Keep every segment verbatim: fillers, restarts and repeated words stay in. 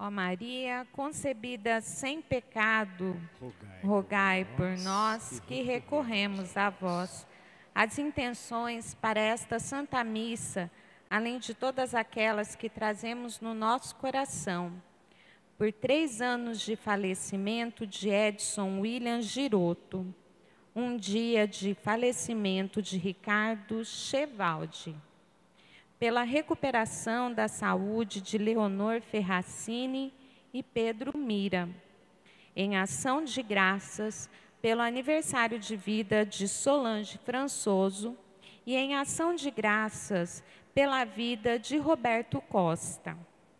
Ó Maria, concebida sem pecado, Rogai, rogai por nós que recorremos a vós. As intenções para esta Santa Missa, além de todas aquelas que trazemos no nosso coração. Por três anos de falecimento de Edson William Giroto. Um dia de falecimento de Ricardo Chevaldi. Pela recuperação da saúde de Leonor Ferracini e Pedro Mira. Em ação de graças pelo aniversário de vida de Solange Françoso e em ação de graças pela vida de Roberto Costa.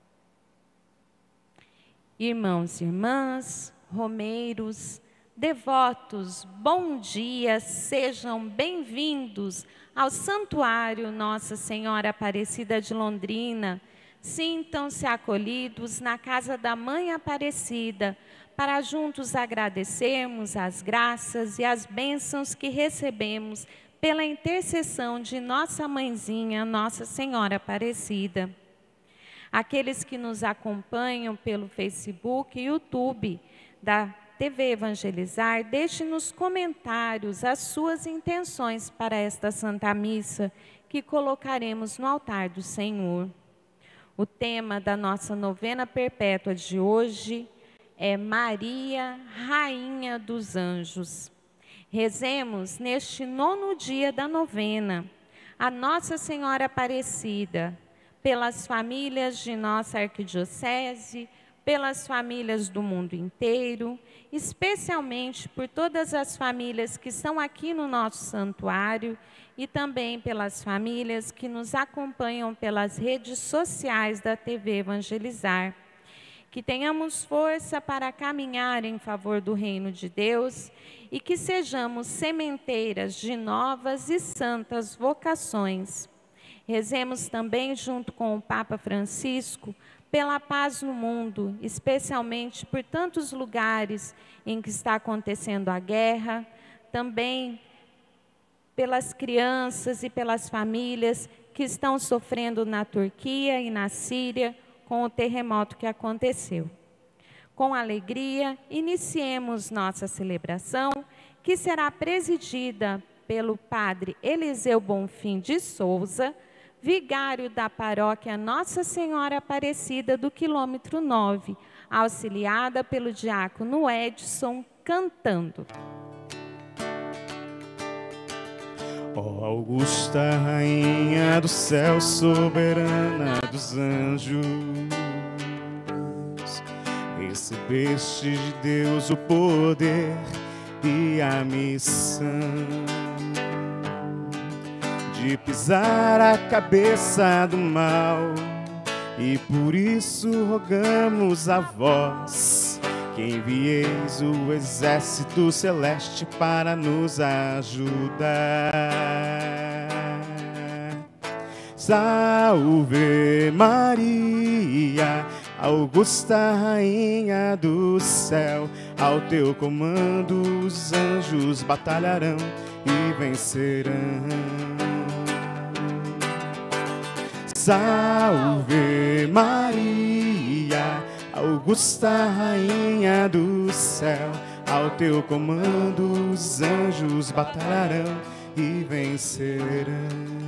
Irmãos e irmãs, romeiros, devotos, bom dia, sejam bem-vindos ao Santuário Nossa Senhora Aparecida de Londrina. Sintam-se acolhidos na casa da Mãe Aparecida, para juntos agradecermos as graças e as bênçãos que recebemos pela intercessão de nossa mãezinha, Nossa Senhora Aparecida. Aqueles que nos acompanham pelo Facebook e YouTube da T V Evangelizar, deixe nos comentários as suas intenções para esta Santa Missa que colocaremos no altar do Senhor. O tema da nossa novena perpétua de hoje é Maria, Rainha dos Anjos. Rezemos neste nono dia da novena a Nossa Senhora Aparecida, pelas famílias de nossa arquidiocese, pelas famílias do mundo inteiro, especialmente por todas as famílias que estão aqui no nosso santuário e também pelas famílias que nos acompanham pelas redes sociais da T V Evangelizar. Que tenhamos força para caminhar em favor do reino de Deus e que sejamos sementeiras de novas e santas vocações. Rezemos também junto com o Papa Francisco pela paz no mundo, especialmente por tantos lugares em que está acontecendo a guerra, também pelas crianças e pelas famílias que estão sofrendo na Turquia e na Síria com o terremoto que aconteceu. Com alegria, iniciemos nossa celebração, que será presidida pelo Padre Eliseu Bonfim de Souza, vigário da paróquia Nossa Senhora Aparecida do quilômetro nove, auxiliada pelo diácono Edson, cantando. Ó Augusta, Rainha do céu, soberana dos anjos, recebeste de Deus o poder e a missão de pisar a cabeça do mal, e por isso rogamos a vós que envieis o exército celeste para nos ajudar. Salve Maria, Augusta Rainha do céu, ao teu comando os anjos batalharão e vencerão. Salve Maria, Augusta Rainha do céu, ao teu comando os anjos batalharão e vencerão.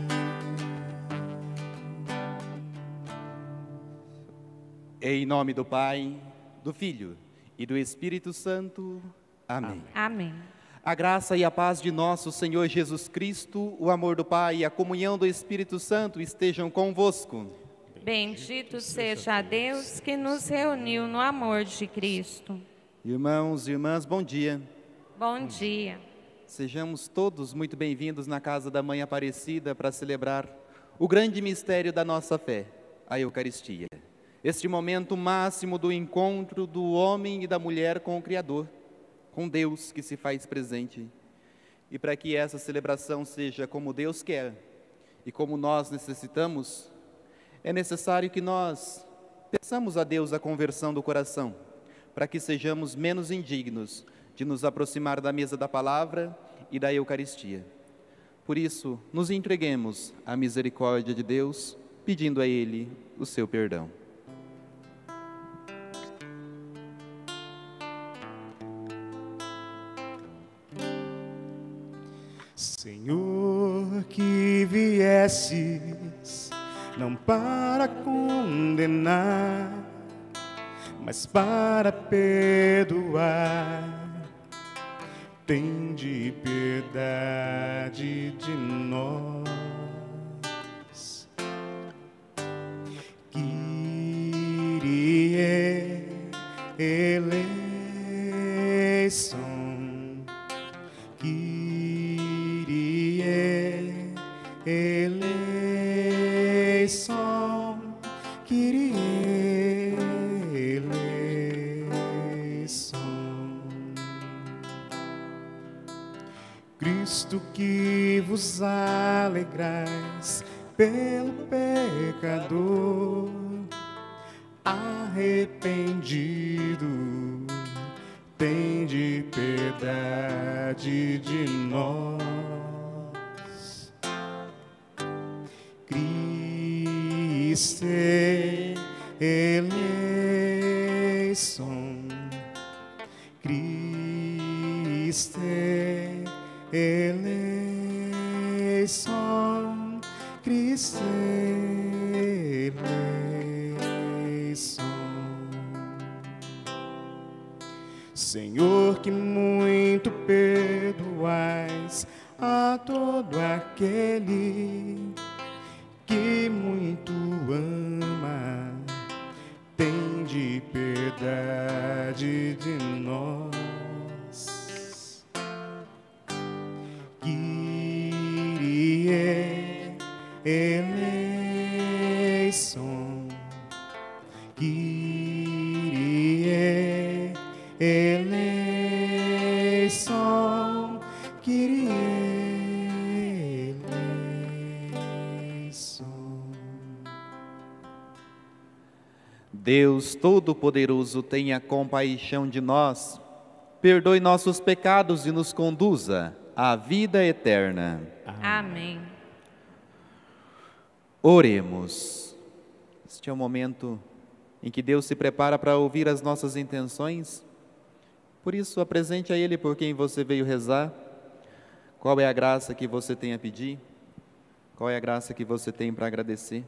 Em nome do Pai, do Filho e do Espírito Santo. Amém. Amém. A graça e a paz de nosso Senhor Jesus Cristo, o amor do Pai e a comunhão do Espírito Santo estejam convosco. Bendito seja Deus que nos reuniu no amor de Cristo. Irmãos e irmãs, bom dia. Bom dia. Sejamos todos muito bem-vindos na casa da Mãe Aparecida para celebrar o grande mistério da nossa fé, a Eucaristia. Este momento máximo do encontro do homem e da mulher com o Criador, com Deus que se faz presente. E para que essa celebração seja como Deus quer e como nós necessitamos, é necessário que nós peçamos a Deus a conversão do coração, para que sejamos menos indignos de nos aproximar da mesa da palavra e da Eucaristia. Por isso, nos entreguemos à misericórdia de Deus, pedindo a Ele o seu perdão. Senhor, que viesses não para condenar, mas para perdoar, tende piedade de nós. Kyrie eleison, Kyrie eleison, Kyrie eleison. Cristo, que vos alegrais pelo pecador arrependido, tende piedade de nós. Cristo eleison, Cristo eleison, Cristo eleison. Senhor, que muito perdoais a todo aquele que muito ama, tende piedade de nós. Kyrie eleison, Kyrie eleison, Kyrie eleison. Deus Todo-Poderoso, tenha compaixão de nós, perdoe nossos pecados e nos conduza à vida eterna. Amém. Oremos. Este é o momento em que Deus se prepara para ouvir as nossas intenções. Por isso, apresente a Ele por quem você veio rezar. Qual é a graça que você tem a pedir? Qual é a graça que você tem para agradecer?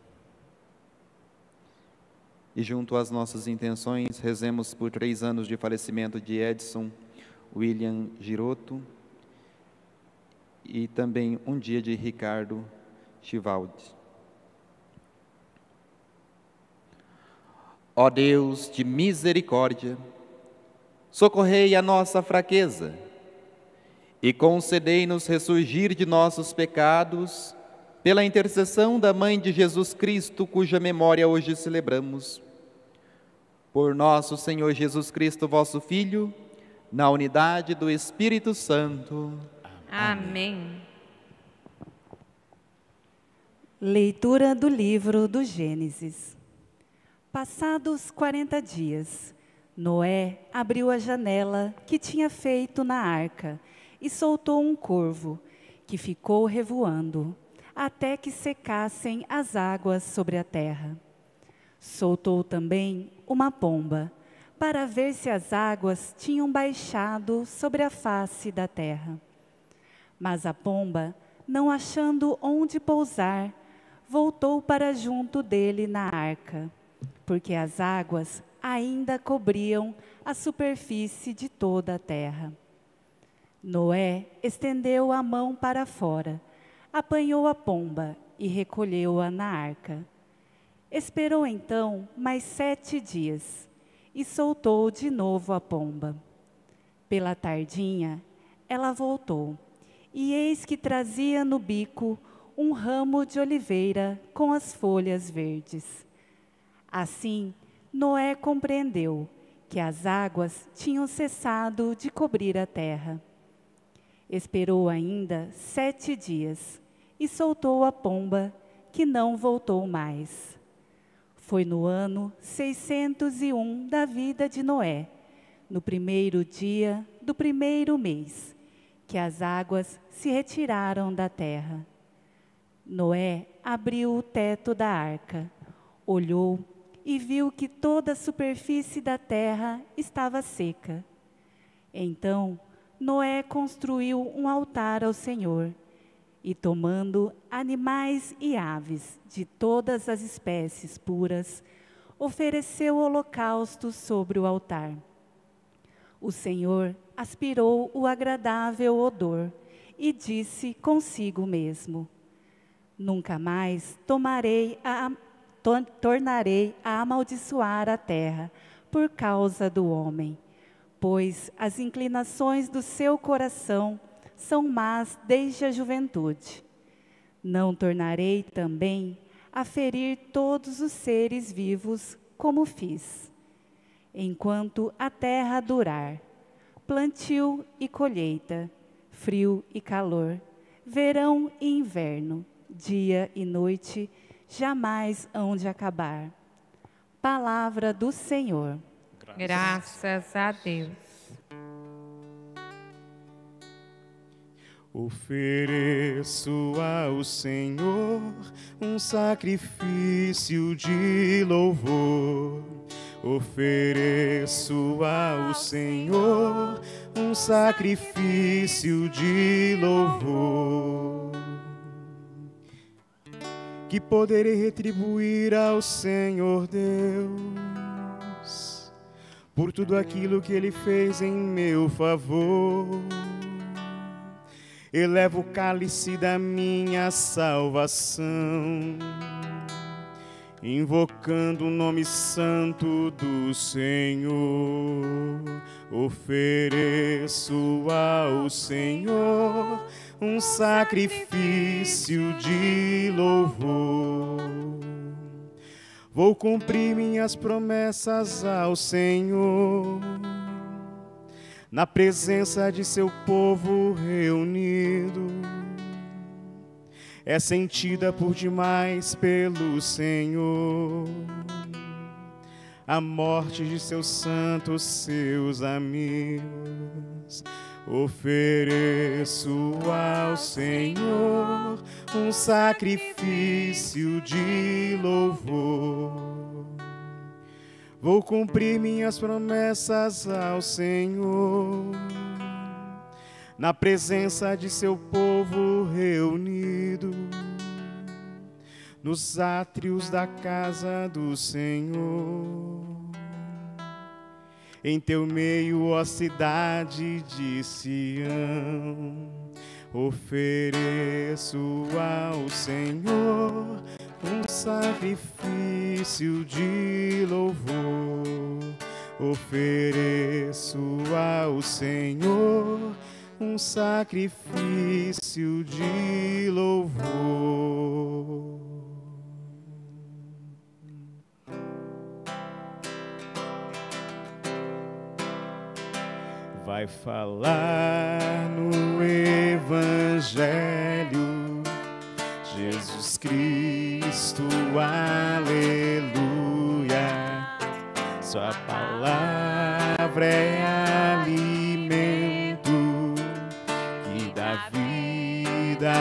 E junto às nossas intenções, rezemos por três anos de falecimento de Edson William Giroto e também um dia de Ricardo Chivaldi. Ó Deus de misericórdia, socorrei a nossa fraqueza e concedei-nos ressurgir de nossos pecados pela intercessão da Mãe de Jesus Cristo, cuja memória hoje celebramos. Por nosso Senhor Jesus Cristo, vosso Filho, na unidade do Espírito Santo. Amém. Leitura do livro do Gênesis. Passados quarenta dias, Noé abriu a janela que tinha feito na arca e soltou um corvo, que ficou revoando, até que secassem as águas sobre a terra. Soltou também uma pomba, para ver se as águas tinham baixado sobre a face da terra. Mas a pomba, não achando onde pousar, voltou para junto dele na arca, porque as águas ainda cobriam a superfície de toda a terra. Noé estendeu a mão para fora, apanhou a pomba e recolheu-a na arca. Esperou então mais sete dias e soltou de novo a pomba. Pela tardinha, ela voltou, e eis que trazia no bico um ramo de oliveira com as folhas verdes. Assim, Noé compreendeu que as águas tinham cessado de cobrir a terra. Esperou ainda sete dias e soltou a pomba, que não voltou mais. Foi no ano seiscentos e um da vida de Noé, no primeiro dia do primeiro mês, que as águas se retiraram da terra. Noé abriu o teto da arca, olhou e viu que toda a superfície da terra estava seca. Então, Noé construiu um altar ao Senhor e, tomando animais e aves de todas as espécies puras, ofereceu holocaustos sobre o altar. O Senhor aspirou o agradável odor e disse consigo mesmo: Nunca mais tomarei a, to, tornarei a amaldiçoar a terra por causa do homem, pois as inclinações do seu coração são más desde a juventude. Não tornarei também a ferir todos os seres vivos como fiz. Enquanto a terra durar, plantio e colheita, frio e calor, verão e inverno, dia e noite, jamais hão de acabar. Palavra do Senhor. Graças a Deus. Ofereço ao Senhor um sacrifício de louvor. Ofereço ao Senhor um sacrifício de louvor. Que poderei retribuir ao Senhor Deus por tudo aquilo que Ele fez em meu favor. Elevo o cálice da minha salvação, invocando o nome santo do Senhor. Ofereço ao Senhor um sacrifício de louvor. Vou cumprir minhas promessas ao Senhor, na presença de seu povo reunido. É sentida por demais pelo Senhor a morte de seus santos, seus amigos. Ofereço ao Senhor um sacrifício de louvor. Vou cumprir minhas promessas ao Senhor, na presença de seu povo reunido, nos átrios da casa do Senhor. Em teu meio, ó cidade de Sião, ofereço ao Senhor um sacrifício de louvor. Ofereço ao Senhor um sacrifício de louvor. Vai falar no Evangelho Jesus Cristo, aleluia. Sua palavra é alimento que dá vida,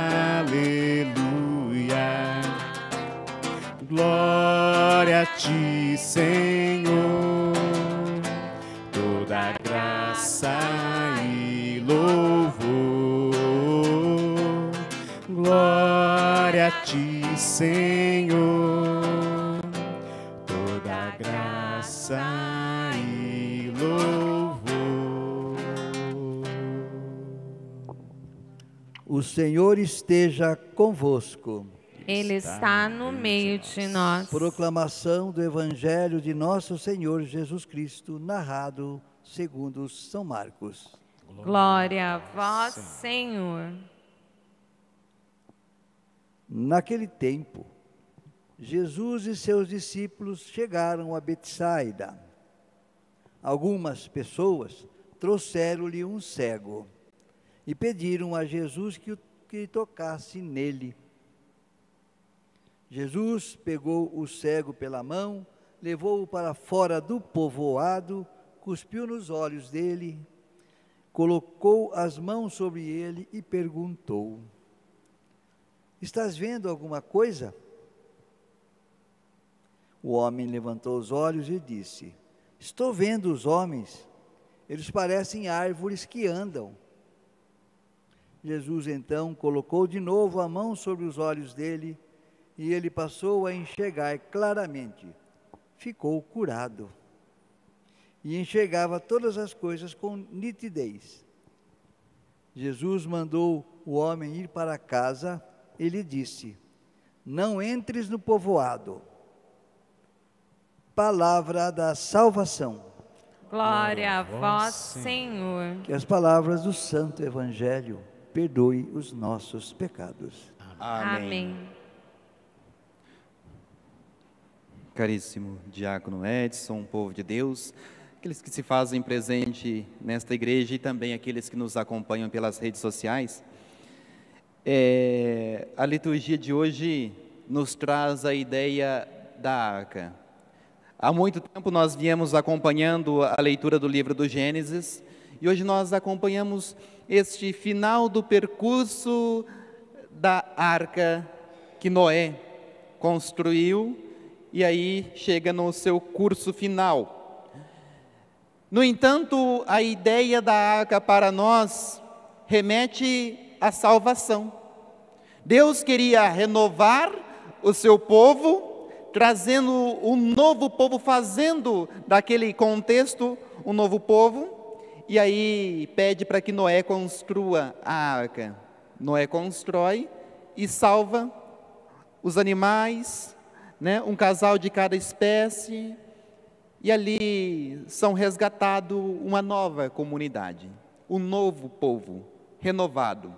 aleluia. Glória a ti, Senhor, toda graça e louvor. Glória a ti, Senhor, toda graça e louvor. O Senhor esteja convosco. Ele está no meio de nós. Proclamação do Evangelho de nosso Senhor Jesus Cristo, narrado segundo São Marcos. Glória a vós, Senhor. Naquele tempo, Jesus e seus discípulos chegaram a Betsaida. Algumas pessoas trouxeram-lhe um cego e pediram a Jesus que, que tocasse nele. Jesus pegou o cego pela mão, levou-o para fora do povoado, cuspiu nos olhos dele, colocou as mãos sobre ele e perguntou: estás vendo alguma coisa? O homem levantou os olhos e disse: estou vendo os homens, eles parecem árvores que andam. Jesus então colocou de novo a mão sobre os olhos dele e ele passou a enxergar claramente. Ficou curado e enxergava todas as coisas com nitidez. Jesus mandou o homem ir para casa e lhe disse: não entres no povoado. Palavra da salvação. Glória a vós, Senhor. Que as palavras do Santo Evangelho perdoe os nossos pecados. Amém. Amém. Caríssimo diácono Edson, povo de Deus, aqueles que se fazem presente nesta igreja e também aqueles que nos acompanham pelas redes sociais, é, a liturgia de hoje nos traz a ideia da arca. Há muito tempo nós viemos acompanhando a leitura do livro do Gênesis e hoje nós acompanhamos este final do percurso da arca que Noé construiu e aí chega no seu curso final. No entanto, a ideia da arca para nós remete à salvação. Deus queria renovar o seu povo, trazendo um novo povo, fazendo daquele contexto um novo povo, e aí pede para que Noé construa a arca. Noé constrói e salva os animais, né, um casal de cada espécie, e ali são resgatados uma nova comunidade, um novo povo, renovado.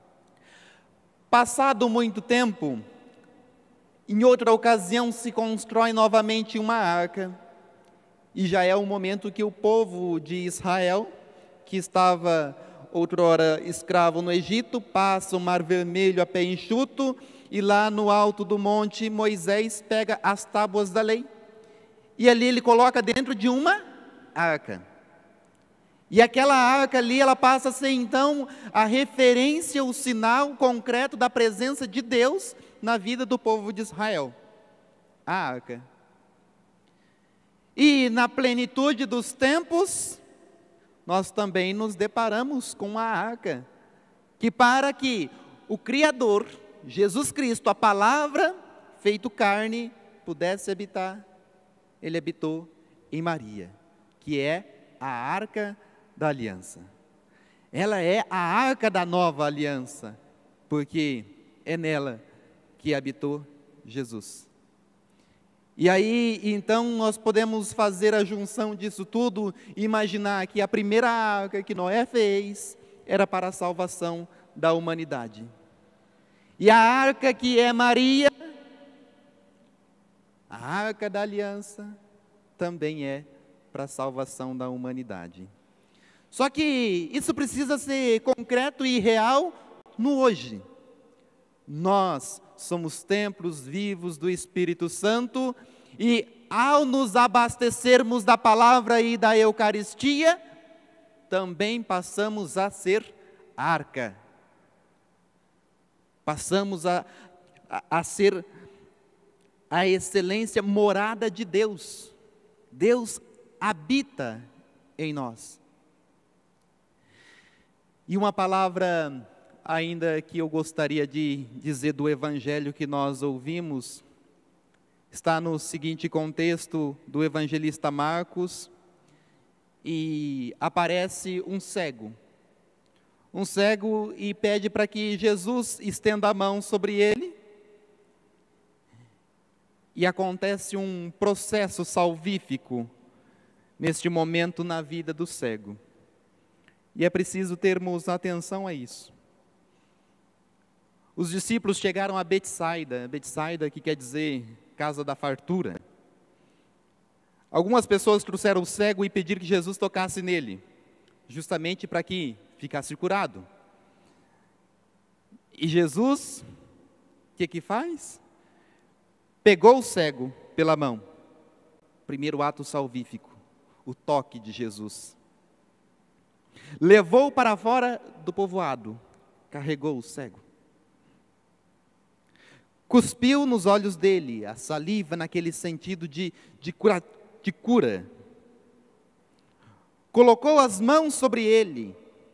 Passado muito tempo, em outra ocasião se constrói novamente uma arca, e já é o momento que o povo de Israel, que estava outrora escravo no Egito, passa o Mar Vermelho a pé enxuto, e lá no alto do monte Moisés pega as tábuas da lei, e ali ele coloca dentro de uma arca. E aquela arca ali, ela passa a ser então a referência, o sinal concreto da presença de Deus na vida do povo de Israel, a arca. E na plenitude dos tempos, nós também nos deparamos com a arca, que para que o Criador, Jesus Cristo, a palavra feito carne, pudesse habitar, ele habitou em Maria, que é a arca da aliança. Ela é a arca da nova aliança, porque é nela que habitou Jesus. E aí, então, nós podemos fazer a junção disso tudo e imaginar que a primeira arca que Noé fez era para a salvação da humanidade. E a arca que é Maria, a arca da aliança, também é para a salvação da humanidade. Só que isso precisa ser concreto e real no hoje. Nós somos templos vivos do Espírito Santo e ao nos abastecermos da palavra e da Eucaristia, também passamos a ser arca. Passamos a, a, a ser a excelência morada de Deus. Deus habita em nós. E uma palavra ainda que eu gostaria de dizer do Evangelho que nós ouvimos, está no seguinte contexto do evangelista Marcos, e aparece um cego. Um cego e pede para que Jesus estenda a mão sobre ele, e acontece um processo salvífico neste momento na vida do cego. E é preciso termos atenção a isso. Os discípulos chegaram a Betsaida, Betsaida que quer dizer casa da fartura. Algumas pessoas trouxeram o cego e pediram que Jesus tocasse nele, justamente para que ficasse curado. E Jesus, o que que faz? Pegou o cego pela mão. Primeiro ato salvífico, o toque de Jesus. Levou para fora do povoado, carregou o cego. Cuspiu nos olhos dele, a saliva naquele sentido de, de, cura, de cura. colocou as mãos sobre ele.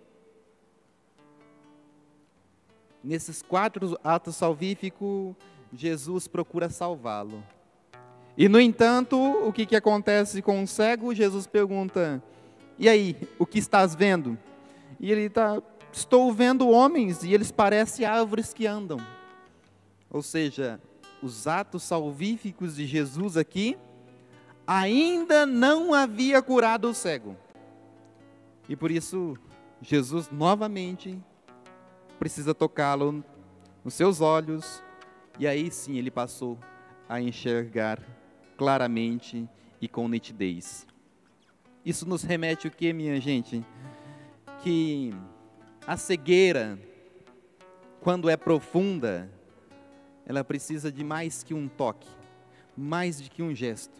Nesses quatro atos salvíficos, Jesus procura salvá-lo. E, no entanto, o que, que acontece com o cego? Jesus pergunta, e aí, o que estás vendo? E ele está, estou vendo homens, e eles parecem árvores que andam. Ou seja, os atos salvíficos de Jesus aqui, ainda não havia curado o cego. E por isso, Jesus novamente precisa tocá-lo nos seus olhos, e aí sim ele passou a enxergar claramente e com nitidez. Isso nos remete o que, minha gente? Que a cegueira, quando é profunda, ela precisa de mais que um toque, mais do que um gesto.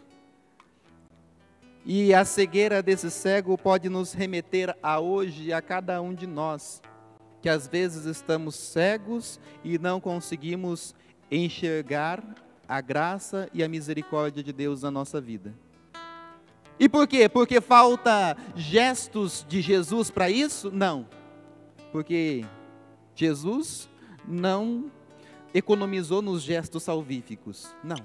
E a cegueira desse cego pode nos remeter a hoje, a cada um de nós, que às vezes estamos cegos e não conseguimos enxergar a graça e a misericórdia de Deus na nossa vida. E por quê? Porque falta gestos de Jesus para isso? Não. Porque Jesus não economizou nos gestos salvíficos. Não.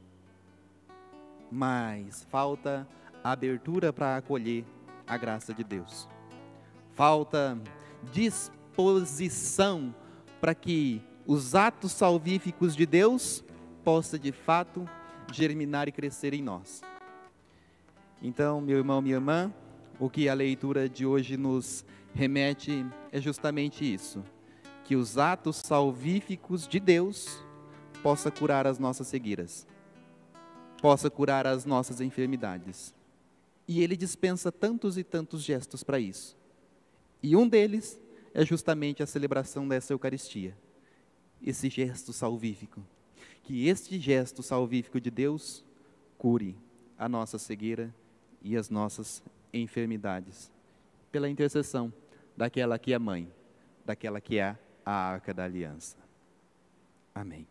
Mas falta abertura para acolher a graça de Deus. Falta disposição posição para que os atos salvíficos de Deus possam de fato germinar e crescer em nós. Então, meu irmão, minha irmã, o que a leitura de hoje nos remete é justamente isso, que os atos salvíficos de Deus possam curar as nossas cegueiras, possa curar as nossas enfermidades. E Ele dispensa tantos e tantos gestos para isso. E um deles é justamente a celebração dessa Eucaristia, esse gesto salvífico. Que este gesto salvífico de Deus cure a nossa cegueira e as nossas enfermidades, pela intercessão daquela que é mãe, daquela que é a Arca da Aliança. Amém.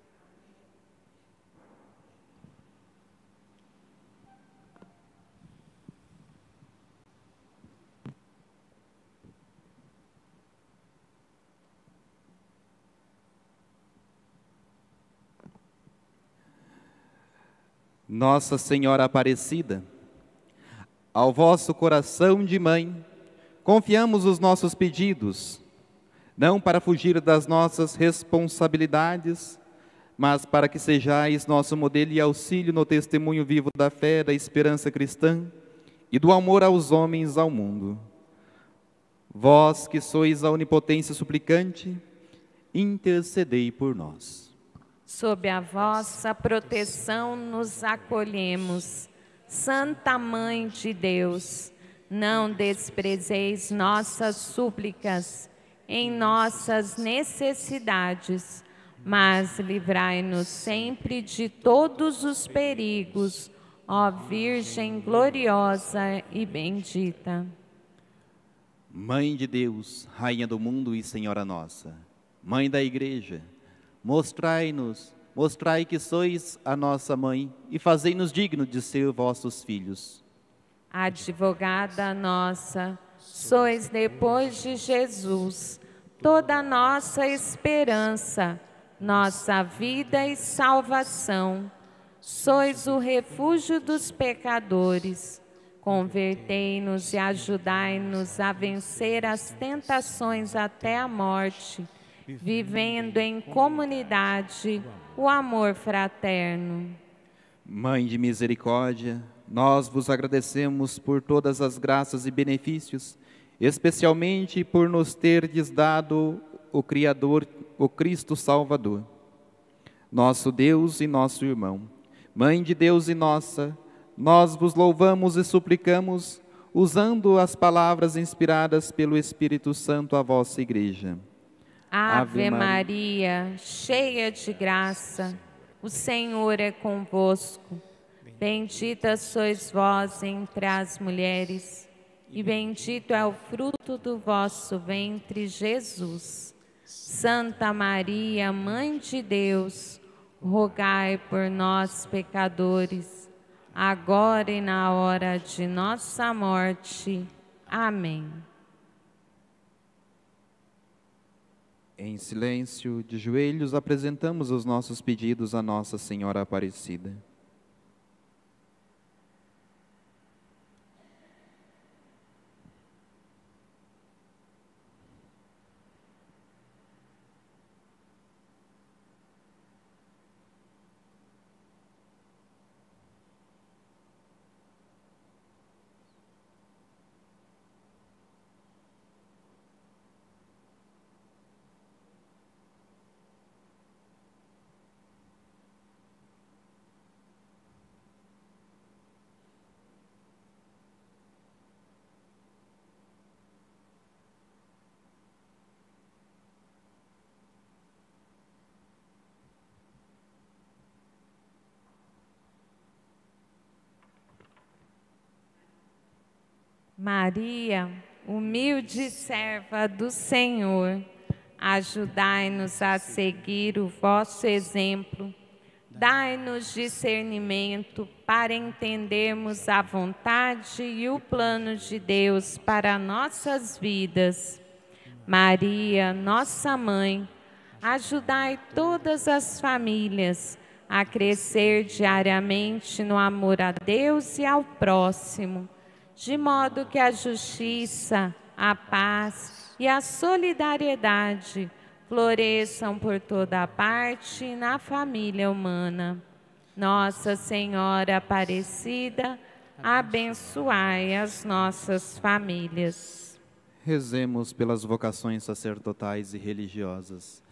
Nossa Senhora Aparecida, ao vosso coração de mãe, confiamos os nossos pedidos, não para fugir das nossas responsabilidades, mas para que sejais nosso modelo e auxílio no testemunho vivo da fé, da esperança cristã e do amor aos homens, ao mundo. Vós que sois a onipotência suplicante, intercedei por nós. Sob a vossa proteção nos acolhemos. Santa Mãe de Deus, não desprezeis nossas súplicas em nossas necessidades, mas livrai-nos sempre de todos os perigos, ó Virgem gloriosa e bendita. Mãe de Deus, Rainha do mundo e Senhora nossa, Mãe da Igreja, mostrai-nos, mostrai que sois a nossa mãe e fazei-nos dignos de ser vossos filhos. Advogada nossa, sois depois de Jesus, toda a nossa esperança, nossa vida e salvação. Sois o refúgio dos pecadores. Convertei-nos e ajudai-nos a vencer as tentações até a morte, vivendo em comunidade o amor fraterno. Mãe de misericórdia, nós vos agradecemos por todas as graças e benefícios, especialmente por nos terdes dado o Criador, o Cristo Salvador, nosso Deus e nosso irmão. Mãe de Deus e nossa, nós vos louvamos e suplicamos, usando as palavras inspiradas pelo Espírito Santo à vossa Igreja. Ave Maria, cheia de graça, o Senhor é convosco. Bendita sois vós entre as mulheres, e bendito é o fruto do vosso ventre, Jesus. Santa Maria, Mãe de Deus, rogai por nós, pecadores, agora e na hora de nossa morte. Amém. Em silêncio, de joelhos, apresentamos os nossos pedidos à Nossa Senhora Aparecida. Maria, humilde serva do Senhor, ajudai-nos a seguir o vosso exemplo. Dai-nos discernimento para entendermos a vontade e o plano de Deus para nossas vidas. Maria, nossa mãe, ajudai todas as famílias a crescer diariamente no amor a Deus e ao próximo, de modo que a justiça, a paz e a solidariedade floresçam por toda parte na família humana. Nossa Senhora Aparecida, abençoai as nossas famílias. Rezemos pelas vocações sacerdotais e religiosas.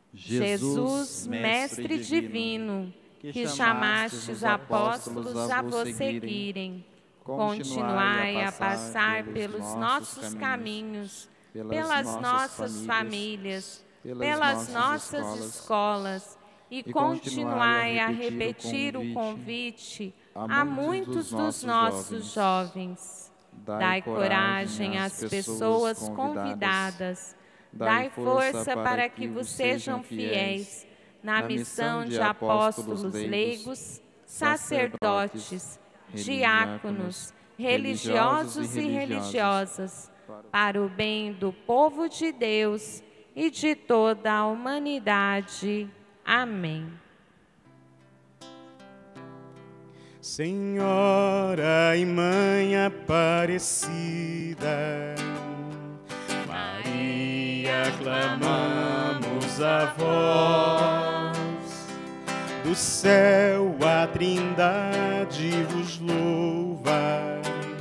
Jesus, Mestre Divino, que chamastes os apóstolos a vos seguirem, continuai a passar pelos nossos caminhos, pelas nossas famílias, pelas nossas escolas, e continuai a repetir o convite a muitos dos nossos jovens. Dai coragem às pessoas convidadas, dai força para que vos sejam fiéis na missão de apóstolos leigos, sacerdotes, diáconos, religiosos e religiosas, para o bem do povo de Deus e de toda a humanidade. Amém. Senhora e Mãe Aparecida, Maria, clamamos a vós. Do céu a Trindade vos louva.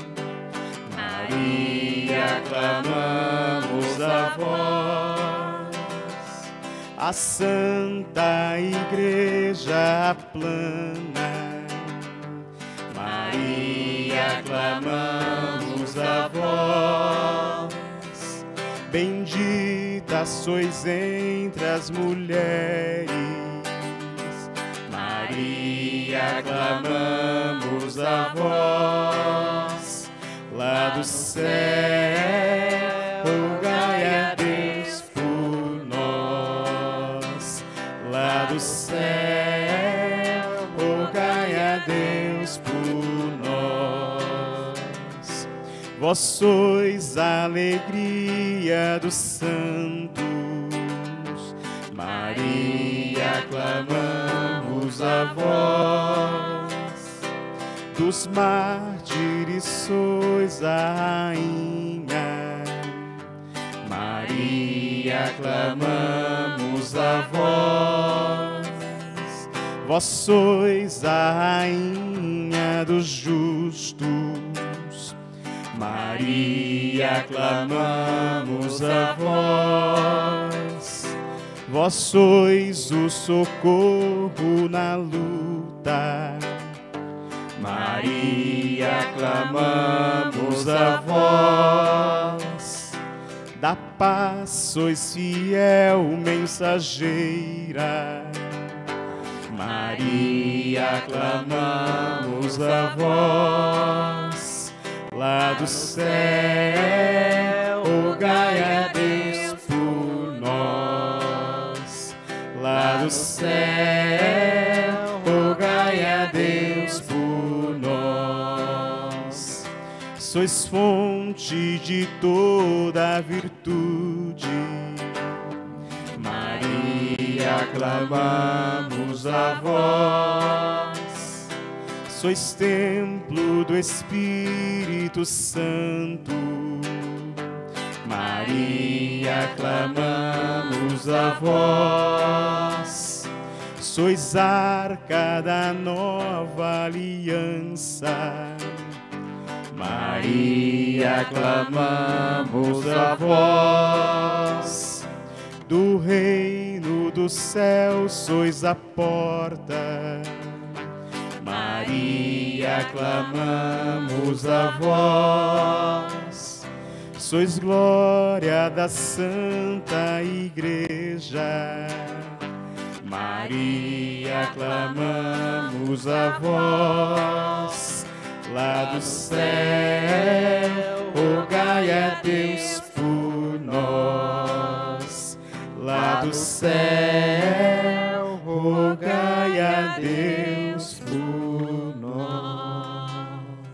Maria, clamamos a vós. A Santa Igreja plana. Maria, clamamos a vós. Bendita sois entre as mulheres. Maria, clamamos a vós. Lá do céu, rogai a Deus por nós. Lá do céu, rogai a Deus por nós. Vós sois a alegria dos santos. Maria, clamamos a vós. Dos mártires sois a rainha. Maria, clamamos a vós. Vós sois a rainha dos justos. Maria, clamamos a vós. Vós sois o socorro na luta. Maria, clamamos a vós. Da paz sois fiel mensageira. Maria, clamamos a vós. Lá do céu, rogai a Deus por nós. Lá do céu, rogai a Deus por nós. sois fonte de toda virtude. Maria, clamamos a vós, sois templo do Espírito Santo. Maria, clamamos a vós, sois arca da nova aliança. Maria, clamamos a vós, do reino do céu sois a porta. Maria, clamamos a vós, sois glória da Santa Igreja. Maria, clamamos a vós, lá do céu, rogai a Deus por nós. Lá do céu, rogai a Deus por nós.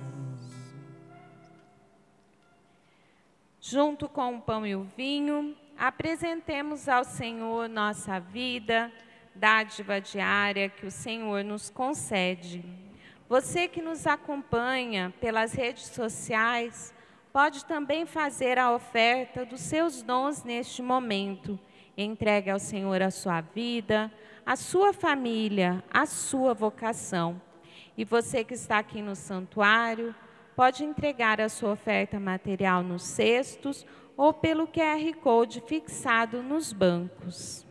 Junto com o pão e o vinho, apresentemos ao Senhor nossa vida, dádiva diária que o Senhor nos concede. Você que nos acompanha pelas redes sociais, pode também fazer a oferta dos seus dons neste momento. Entregue ao Senhor a sua vida, a sua família, a sua vocação. E você que está aqui no santuário, pode entregar a sua oferta material nos cestos ou pelo Q R Code fixado nos bancos.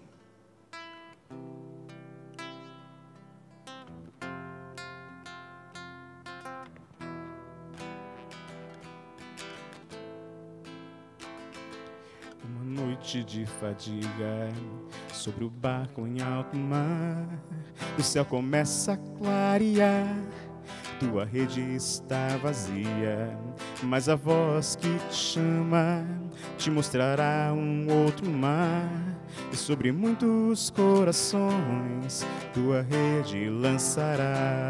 Uma noite de fadiga sobre o barco em alto mar, o céu começa a clarear. Tua rede está vazia, mas a voz que te chama te mostrará um outro mar. E sobre muitos corações tua rede lançarás.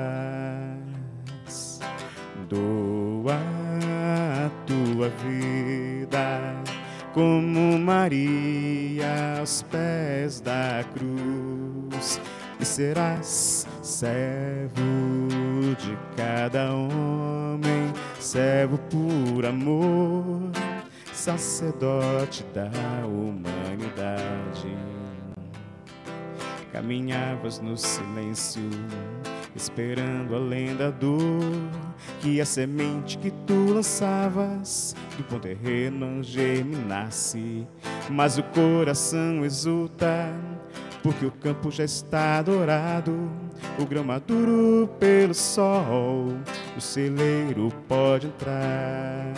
Doa a tua vida como Maria aos pés da cruz, e serás servo de cada homem, servo por amor, sacerdote da humanidade. Caminhavas no silêncio, esperando além da dor, que a semente que tu lançavas do bom terreno germinasse. Mas o coração exulta, porque o campo já está dourado, o grão maduro pelo sol, o celeiro pode entrar.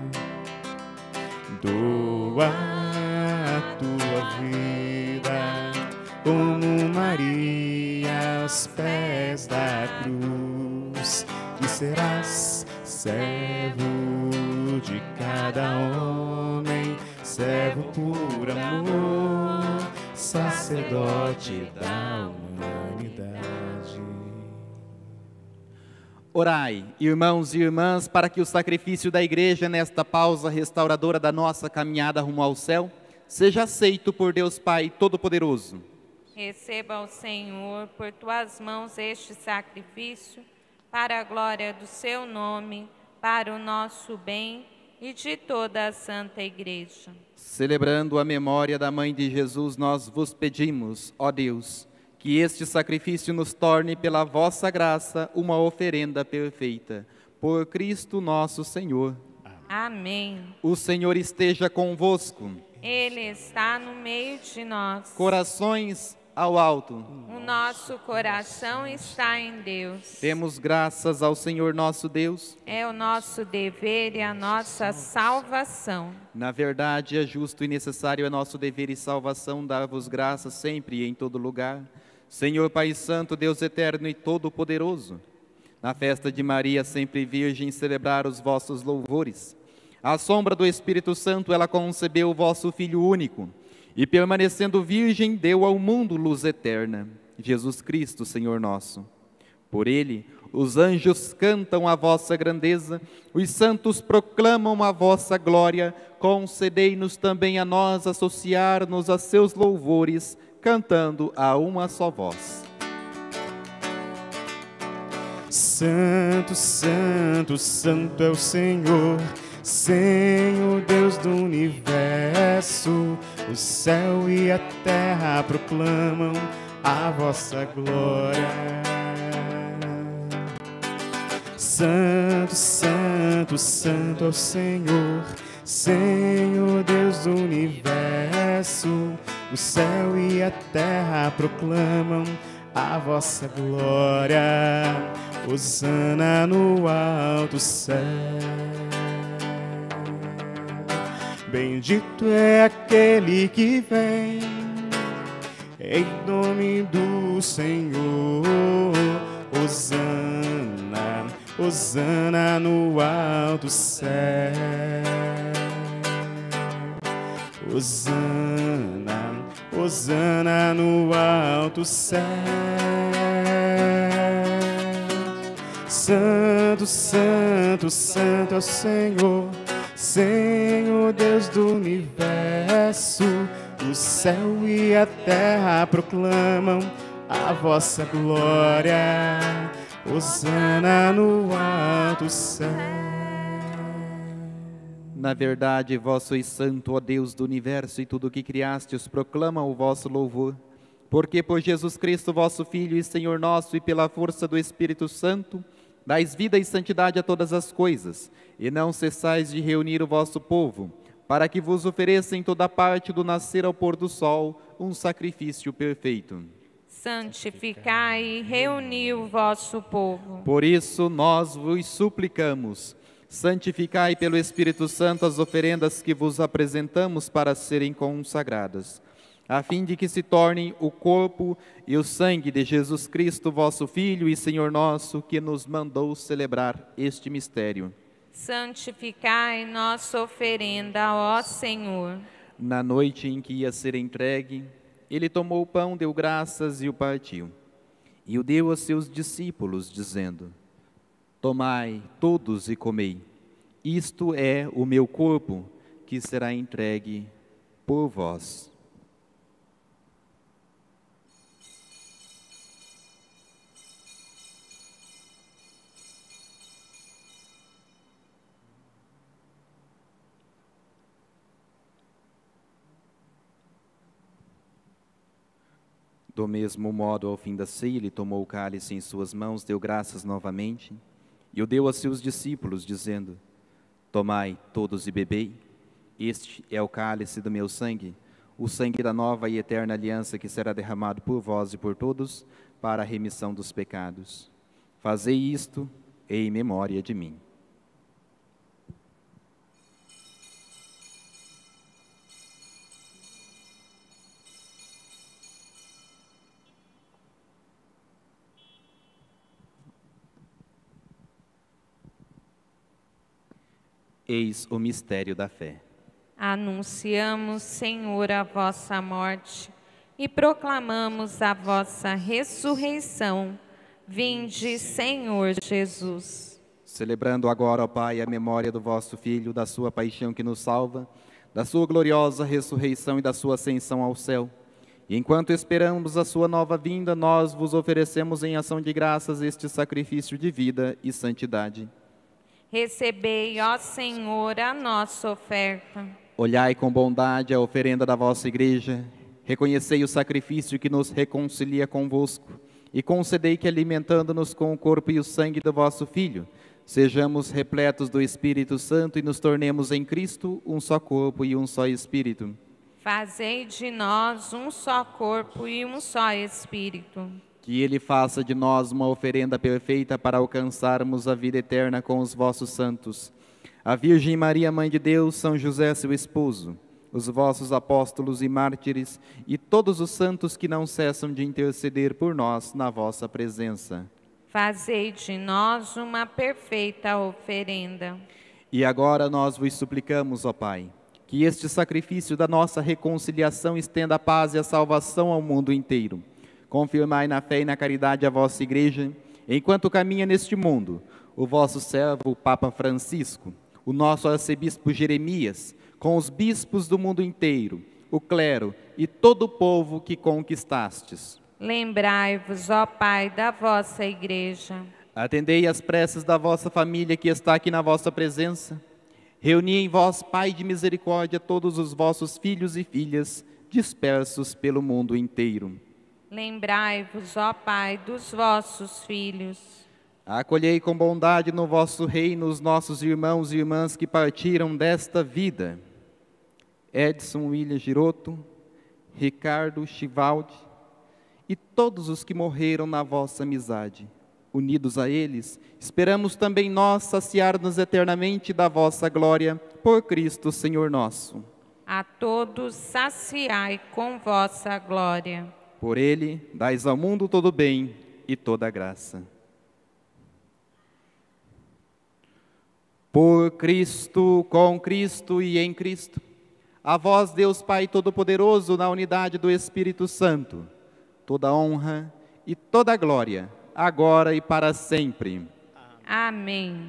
Doa a tua vida como Maria aos pés da cruz, e serás servo de cada homem, servo por amor, sacerdote da humanidade. Orai, irmãos e irmãs, para que o sacrifício da Igreja nesta pausa restauradora da nossa caminhada rumo ao céu seja aceito por Deus Pai Todo-Poderoso. Receba o Senhor por tuas mãos este sacrifício, para a glória do seu nome, para o nosso bem e de toda a Santa Igreja. Celebrando a memória da Mãe de Jesus, nós vos pedimos, ó Deus, que este sacrifício nos torne pela vossa graça uma oferenda perfeita. Por Cristo nosso Senhor. Amém. O Senhor esteja convosco. Ele está no meio de nós. Corações ao alto. O nosso coração está em Deus. Demos graças ao Senhor nosso Deus. É o nosso dever e a nossa salvação. Na verdade, é justo e necessário, é nosso dever e salvação dar-vos graças sempre e em todo lugar. Senhor Pai Santo, Deus eterno e todo-poderoso, na festa de Maria sempre virgem, celebrar os vossos louvores. À sombra do Espírito Santo, ela concebeu o vosso Filho único, e permanecendo virgem, deu ao mundo luz eterna, Jesus Cristo, Senhor nosso. Por ele, os anjos cantam a vossa grandeza, os santos proclamam a vossa glória. Concedei-nos também a nós associar-nos a seus louvores, cantando a uma só voz. Santo, santo, santo é o Senhor, Senhor Deus do universo. O céu e a terra proclamam a vossa glória. Santo, santo, santo é o Senhor, Senhor Deus do universo. O céu e a terra proclamam a vossa glória. Hosana no alto céu. Bendito é aquele que vem em nome do Senhor. Hosana, hosana no alto céu. Hosana, hosana no alto céu. Santo, santo, santo é o Senhor, Senhor Deus do universo. O céu e a terra proclamam a vossa glória. Hosana no alto céu. Na verdade, vós sois santo, ó Deus do universo, e tudo o que criastes proclama o vosso louvor. Porque por Jesus Cristo, vosso Filho e Senhor nosso, e pela força do Espírito Santo, dais vida e santidade a todas as coisas, e não cessais de reunir o vosso povo, para que vos ofereça em toda parte, do nascer ao pôr do sol, um sacrifício perfeito. Santificai e reuni o vosso povo. Por isso nós vos suplicamos, santificai pelo Espírito Santo as oferendas que vos apresentamos para serem consagradas, a fim de que se tornem o corpo e o sangue de Jesus Cristo, vosso Filho e Senhor nosso, que nos mandou celebrar este mistério. Santificai nossa oferenda, ó Senhor. Na noite em que ia ser entregue, ele tomou o pão, deu graças e o partiu. E o deu a seus discípulos, dizendo: tomai todos e comei. Isto é o meu corpo, que será entregue por vós. Do mesmo modo, ao fim da ceia, ele tomou o cálice em suas mãos, deu graças novamente, e o deu a seus discípulos, dizendo: tomai todos e bebei, este é o cálice do meu sangue, o sangue da nova e eterna aliança, que será derramado por vós e por todos, para a remissão dos pecados. Fazei isto em memória de mim. Eis o mistério da fé. Anunciamos, Senhor, a vossa morte e proclamamos a vossa ressurreição. Vinde, Senhor Jesus. Celebrando agora, ó Pai, a memória do vosso Filho, da sua paixão que nos salva, da sua gloriosa ressurreição e da sua ascensão ao céu. E enquanto esperamos a sua nova vinda, nós vos oferecemos em ação de graças este sacrifício de vida e santidade. Recebei, ó Senhor, a nossa oferta. Olhai com bondade a oferenda da vossa igreja, reconhecei o sacrifício que nos reconcilia convosco, e concedei que, alimentando-nos com o corpo e o sangue do vosso Filho, sejamos repletos do Espírito Santo e nos tornemos em Cristo um só corpo e um só Espírito. Fazei de nós um só corpo e um só Espírito. Que Ele faça de nós uma oferenda perfeita para alcançarmos a vida eterna com os vossos santos. A Virgem Maria, Mãe de Deus, São José, seu esposo, os vossos apóstolos e mártires, e todos os santos que não cessam de interceder por nós na vossa presença. Fazei de nós uma perfeita oferenda. E agora nós vos suplicamos, ó Pai, que este sacrifício da nossa reconciliação estenda a paz e a salvação ao mundo inteiro. Confirmai na fé e na caridade a vossa Igreja, enquanto caminha neste mundo o vosso servo, o Papa Francisco, o nosso arcebispo Jeremias, com os bispos do mundo inteiro, o clero e todo o povo que conquistastes. Lembrai-vos, ó Pai, da vossa Igreja. Atendei as preces da vossa família que está aqui na vossa presença. Reuni em vós, Pai de misericórdia, todos os vossos filhos e filhas, dispersos pelo mundo inteiro. Lembrai-vos, ó Pai, dos vossos filhos. Acolhei com bondade no vosso reino os nossos irmãos e irmãs que partiram desta vida. Edson William Giroto, Ricardo Chivaldi e todos os que morreram na vossa amizade. Unidos a eles, esperamos também nós saciar-nos eternamente da vossa glória, por Cristo Senhor nosso. A todos saciai com vossa glória. Por Ele, dais ao mundo todo bem e toda graça. Por Cristo, com Cristo e em Cristo, a vós, Deus Pai Todo-Poderoso, na unidade do Espírito Santo, toda honra e toda glória, agora e para sempre. Amém.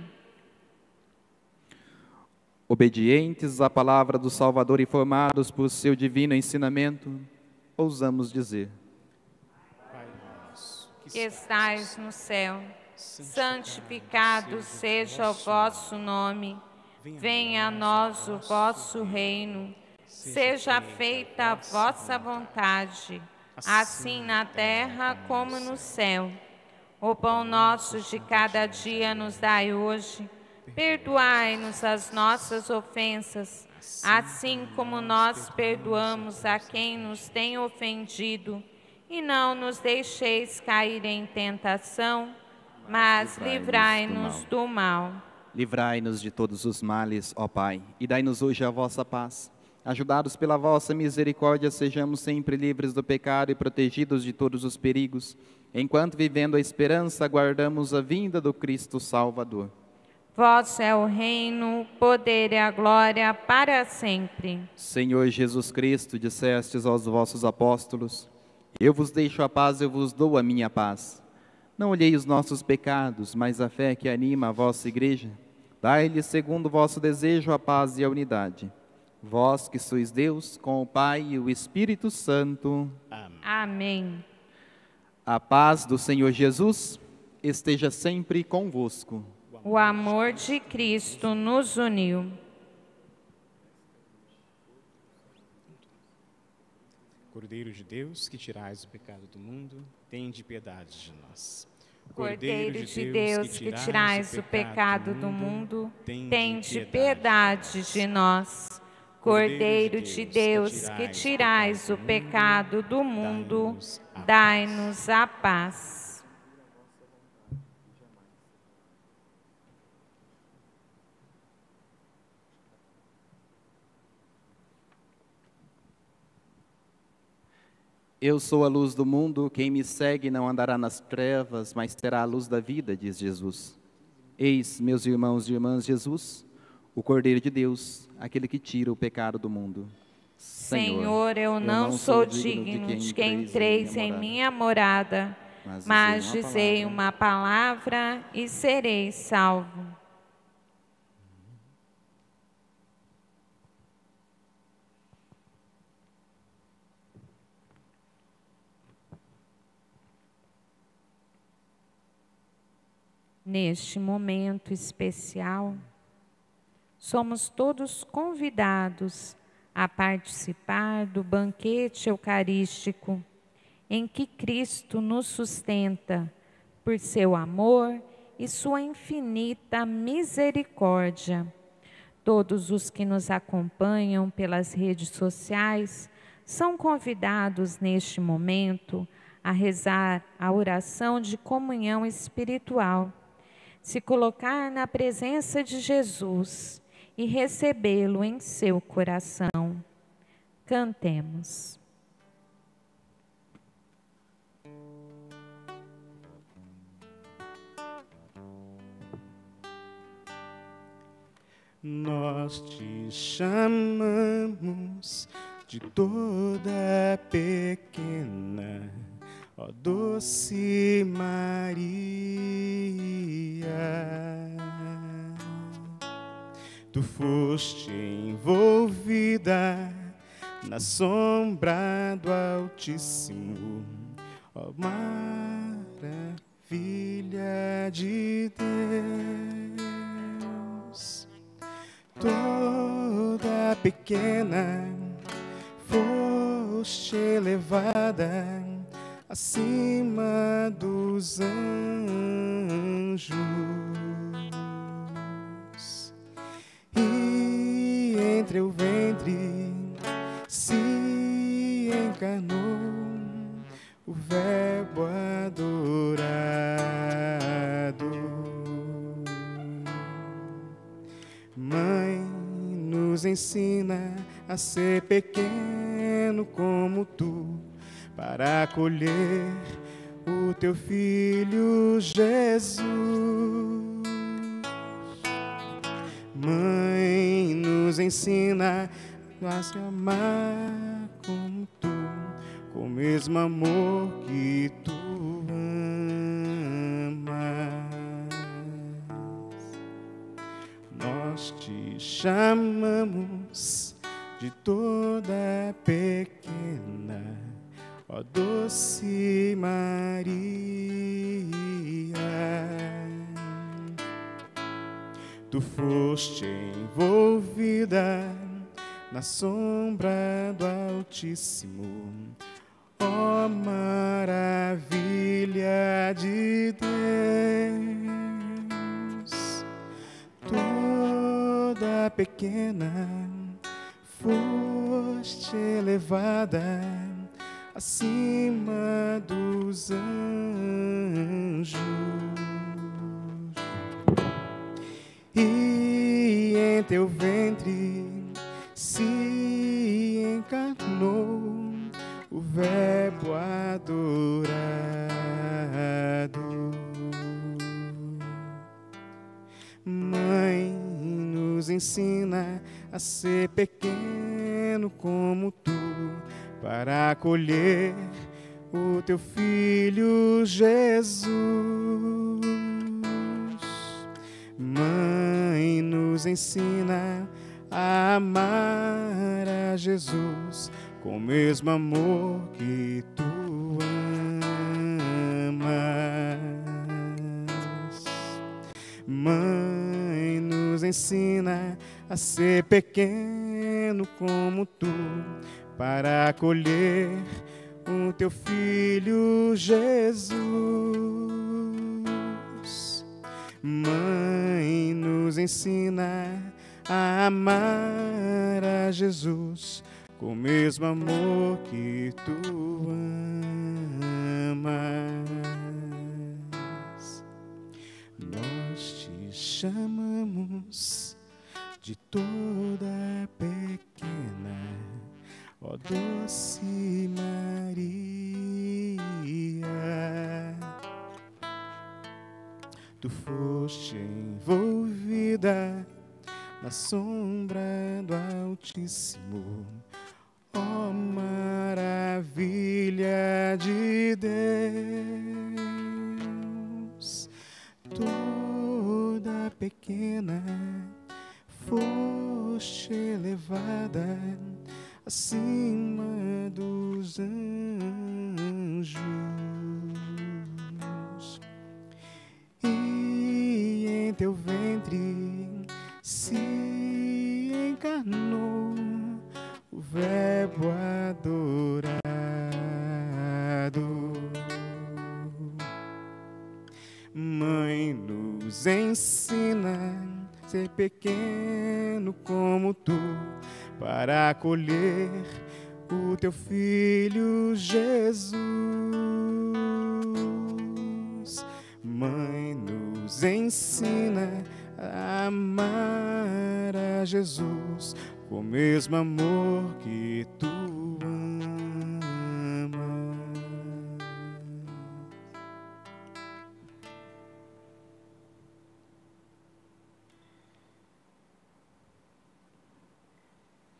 Obedientes à palavra do Salvador e formados por seu divino ensinamento, ousamos dizer: Pai nosso, Que estais no céu, santificado seja o vosso nome. Venha a nós o vosso reino. Seja feita a vossa vontade, assim na terra como no céu. O pão nosso de cada dia nos dai hoje. Perdoai-nos as nossas ofensas, assim como nós perdoamos a quem nos tem ofendido. E não nos deixeis cair em tentação, mas livrai-nos do mal. Livrai-nos de todos os males, ó Pai, e dai-nos hoje a vossa paz. Ajudados pela vossa misericórdia, sejamos sempre livres do pecado e protegidos de todos os perigos, enquanto, vivendo a esperança, aguardamos a vinda do Cristo Salvador. Vosso é o reino, o poder e a glória para sempre. Senhor Jesus Cristo, dissestes aos vossos apóstolos: eu vos deixo a paz, eu vos dou a minha paz. Não olhei os nossos pecados, mas a fé que anima a vossa igreja. Dai-lhe, segundo o vosso desejo, a paz e a unidade. Vós que sois Deus, com o Pai e o Espírito Santo. Amém. Amém. A paz do Senhor Jesus esteja sempre convosco. O amor de Cristo nos uniu. Cordeiro de Deus, que tirais o pecado do mundo, tende piedade de nós. Cordeiro de Deus, que tirais o pecado do mundo, tende piedade de nós. Cordeiro de Deus, que tirais o pecado do mundo, dai-nos a paz. Eu sou a luz do mundo, quem me segue não andará nas trevas, mas terá a luz da vida, diz Jesus. Eis, meus irmãos e irmãs, Jesus, o Cordeiro de Deus, aquele que tira o pecado do mundo. Senhor, eu não sou digno de que entreis em minha morada, mas dizei uma palavra e serei salvo. Neste momento especial, somos todos convidados a participar do banquete eucarístico em que Cristo nos sustenta por seu amor e sua infinita misericórdia. Todos os que nos acompanham pelas redes sociais são convidados neste momento a rezar a oração de comunhão espiritual, se colocar na presença de Jesus e recebê-lo em seu coração. Cantemos. Nós te chamamos de toda pequena ó doce Maria. Tu foste envolvida na sombra do Altíssimo, ó maravilha de Deus. Toda pequena foste elevada acima dos anjos, e entre o ventre se encarnou o Verbo adorado. Mãe, nos ensina a ser pequeno como tu, para acolher o teu Filho Jesus. Mãe, nos ensina a se amar como tu, com o mesmo amor que tu amas. Nós te chamamos de toda pequena, ó doce Maria. Tu foste envolvida na sombra do Altíssimo, ó maravilha de Deus. Toda pequena foste elevada acima dos anjos, e em teu ventre se encarnou o Verbo adorado. Mãe, nos ensina a ser pequeno como tu, para acolher o teu Filho Jesus. Mãe, nos ensina a amar a Jesus com o mesmo amor que tu amas. Mãe, nos ensina a ser pequeno como tu, para acolher o teu Filho Jesus. Mãe, nos ensina a amar a Jesus com o mesmo amor que tu amas. Nós te chamamos de toda pequena, ó doce Maria. Tu foste envolvida na sombra do Altíssimo, ó maravilha de Deus. Toda pequena foste elevada acima dos anjos, e em teu ventre se encarnou o Verbo adorado. Mãe, nos ensina a ser pequeno como tu, para acolher o teu Filho Jesus. Mãe, nos ensina a amar a Jesus com o mesmo amor que tu amas.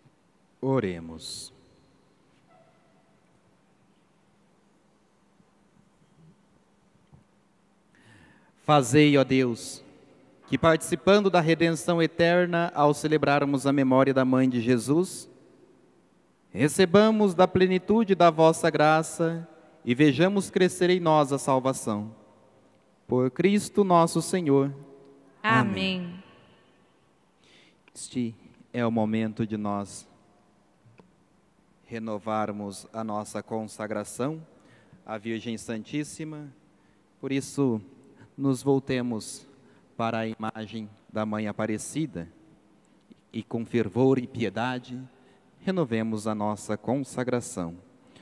Oremos. Fazei, ó Deus, que participando da redenção eterna, ao celebrarmos a memória da Mãe de Jesus, recebamos da plenitude da vossa graça e vejamos crescer em nós a salvação. Por Cristo nosso Senhor. Amém. Amém. Este é o momento de nós renovarmos a nossa consagração à Virgem Santíssima. Por isso, nos voltemos para a imagem da Mãe Aparecida e com fervor e piedade renovemos a nossa consagração.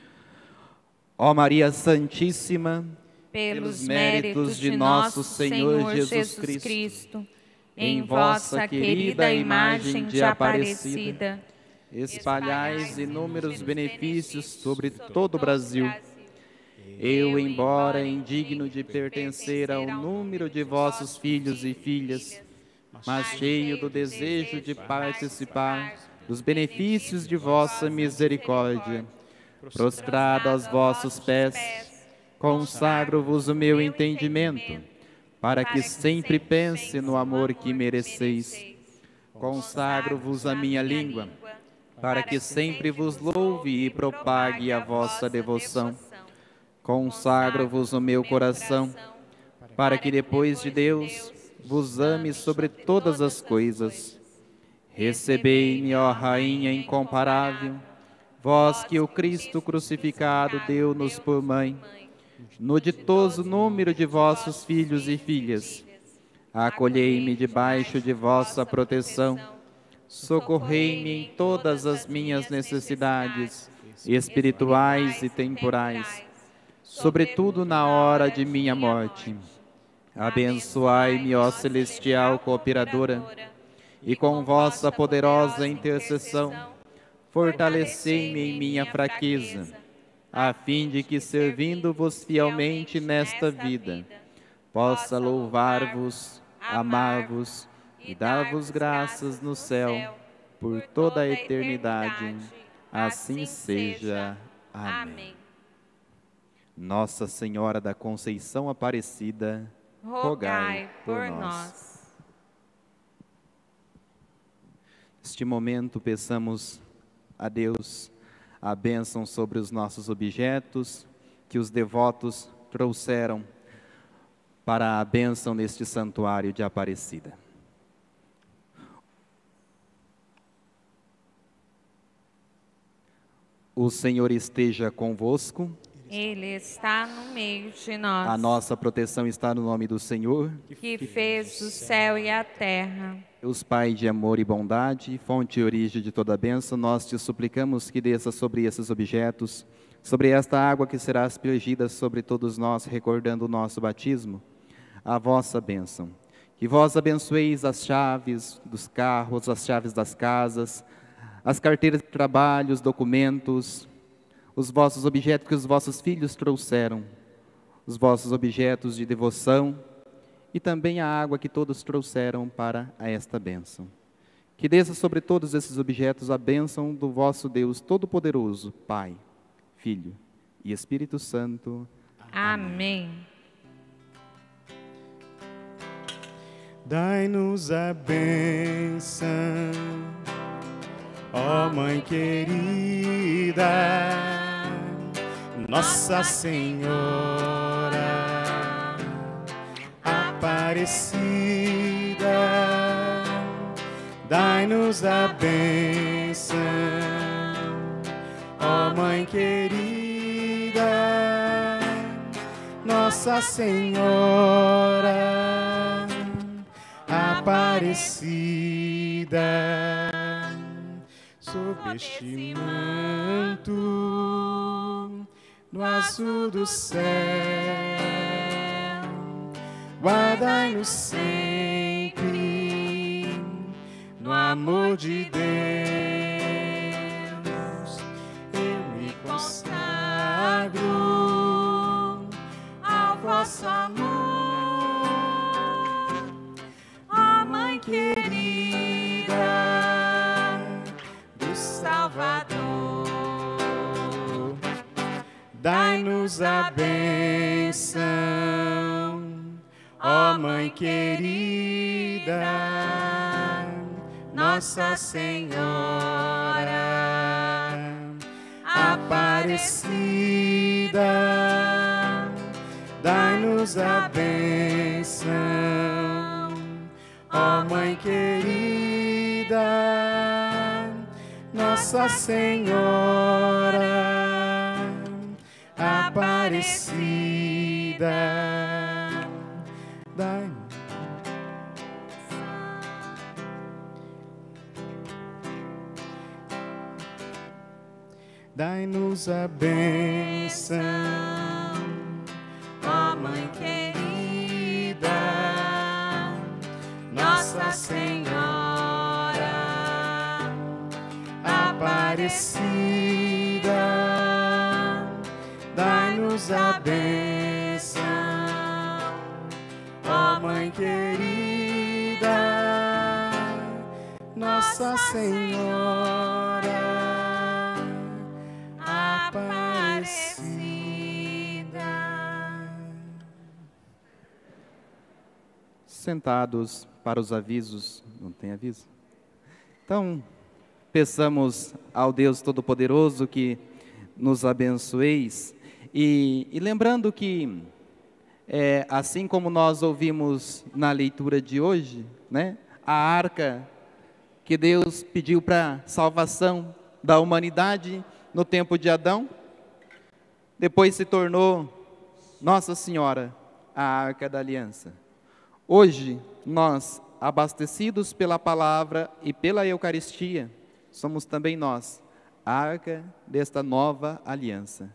Ó Maria Santíssima, pelos méritos de nosso Senhor Jesus Cristo, em vossa querida imagem de Aparecida, espalhais inúmeros benefícios sobre todo o Brasil. Eu, embora indigno de pertencer ao número de vossos filhos e filhas, mas cheio do desejo de participar dos benefícios de vossa misericórdia, prostrado aos vossos pés, consagro-vos o meu entendimento, para que sempre pense no amor que mereceis. Consagro-vos a minha língua, para que sempre vos louve e propague a vossa devoção. Consagro-vos o meu coração, para que depois de Deus vos ame sobre todas as coisas. Recebei-me, ó Rainha incomparável, vós que o Cristo crucificado deu-nos por mãe, no ditoso número de vossos filhos e filhas. Acolhei-me debaixo de vossa proteção, socorrei-me em todas as minhas necessidades, espirituais e temporais, sobretudo na hora de minha morte. Abençoai-me, ó celestial cooperadora, e com vossa poderosa intercessão, fortalecei-me em minha fraqueza, a fim de que, servindo-vos fielmente nesta vida, possa louvar-vos, amar-vos e dar-vos graças no céu por toda a eternidade. Assim seja. Amém. Nossa Senhora da Conceição Aparecida, rogai por nós. Neste momento, peçamos a Deus a bênção sobre os nossos objetos que os devotos trouxeram para a bênção neste santuário de Aparecida. O Senhor esteja convosco. Ele está no meio de nós. A nossa proteção está no nome do Senhor, que fez o céu e a terra. Deus Pai de amor e bondade, fonte e origem de toda a bênção, nós te suplicamos que desça sobre esses objetos, sobre esta água que será aspergida sobre todos nós, recordando o nosso batismo, a vossa bênção. Que vós abençoeis as chaves dos carros, as chaves das casas, as carteiras de trabalho, os documentos, os vossos objetos que os vossos filhos trouxeram, os vossos objetos de devoção e também a água que todos trouxeram para esta bênção. Que desça sobre todos esses objetos a bênção do vosso Deus Todo-Poderoso, Pai, Filho e Espírito Santo. Amém. Dai-nos a bênção, ó Mãe querida, Nossa Senhora Aparecida. Dai-nos a bênção, ó Mãe querida, Nossa Senhora Aparecida. Sob este manto, no azul do céu, guardai-nos sempre no amor de Deus. Eu me consagro ao vosso amor, ó Mãe querida do Salvador. Dai-nos a bênção, ó Mãe querida, Nossa Senhora Aparecida, dai-nos a bênção. Ó Mãe querida, Nossa Senhora Aparecida, dai Dai-nos a bênção, ó Mãe querida, Nossa Senhora Aparecida, dai-nos a bênção, ó Mãe querida, Nossa Senhora Aparecida. Sentados para os avisos. Não tem aviso? Então, peçamos ao Deus Todo-Poderoso que nos abençoeis. E, e lembrando que, é, assim como nós ouvimos na leitura de hoje, né, a arca que Deus pediu para salvação da humanidade no tempo de Adão, depois se tornou Nossa Senhora, a Arca da Aliança. Hoje, nós, abastecidos pela palavra e pela Eucaristia, somos também nós, a Arca desta nova aliança.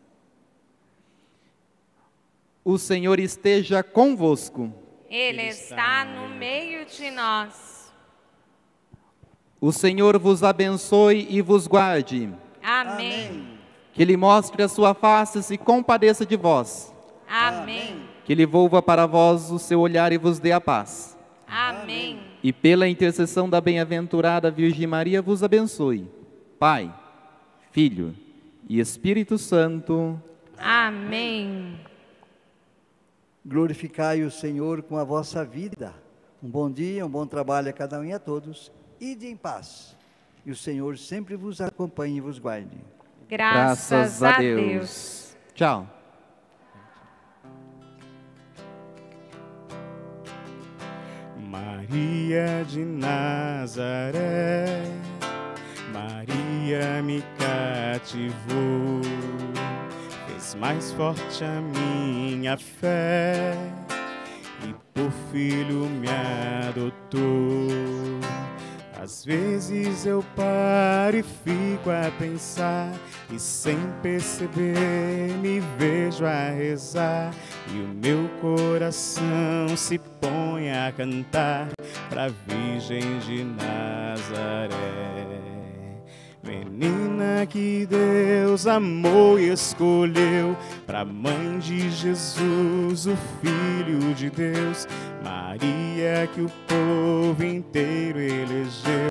O Senhor esteja convosco. Ele está no meio de nós. O Senhor vos abençoe e vos guarde. Amém. Que Ele mostre a sua face e se compadeça de vós. Amém. Que Ele volva para vós o seu olhar e vos dê a paz. Amém. E pela intercessão da bem-aventurada Virgem Maria vos abençoe. Pai, Filho e Espírito Santo. Amém. Glorificai o Senhor com a vossa vida. Um bom dia, um bom trabalho a cada um e a todos. Ide em paz. E o Senhor sempre vos acompanhe e vos guarde. Graças, a Deus. Deus. Tchau. Maria de Nazaré, Maria me cativou, fez mais forte a minha fé e por filho me adotou. Às vezes eu paro e fico a pensar, e sem perceber me vejo a rezar, e o meu coração se põe a cantar pra Virgem de Nazaré. Menina que Deus amou e escolheu, pra mãe de Jesus, o Filho de Deus, Maria que o povo inteiro elegeu.